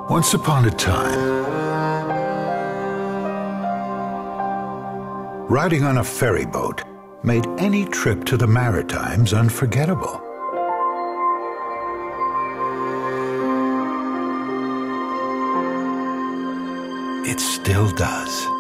Once upon a time, riding on a ferry boat made any trip to the Maritimes unforgettable. It still does.